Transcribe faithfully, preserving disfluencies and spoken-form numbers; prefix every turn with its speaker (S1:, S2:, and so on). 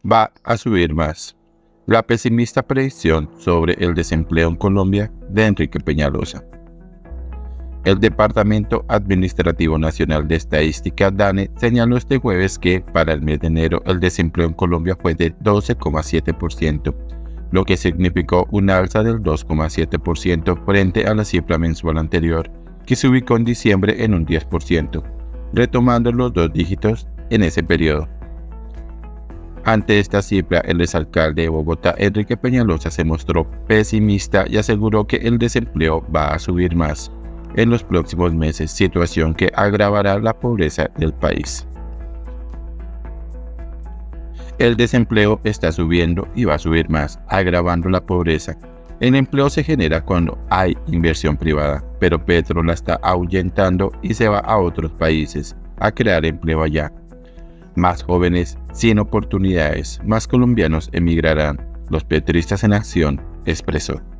S1: va a subir más. La pesimista predicción sobre el desempleo en Colombia de Enrique Peñalosa. El Departamento Administrativo Nacional de Estadística DANE señaló este jueves que para el mes de enero el desempleo en Colombia fue de doce coma siete por ciento, lo que significó una alza del dos coma siete por ciento frente a la cifra mensual anterior, que se ubicó en diciembre en un diez por ciento, retomando los dos dígitos en ese periodo. Ante esta cifra, el exalcalde de Bogotá, Enrique Peñalosa, se mostró pesimista y aseguró que el desempleo va a subir más en los próximos meses, situación que agravará la pobreza del país. El desempleo está subiendo y va a subir más, agravando la pobreza. El empleo se genera cuando hay inversión privada, pero Petro la está ahuyentando y se va a otros países a crear empleo allá. Más jóvenes sin oportunidades, más colombianos emigrarán. Los petristas en acción, expresó.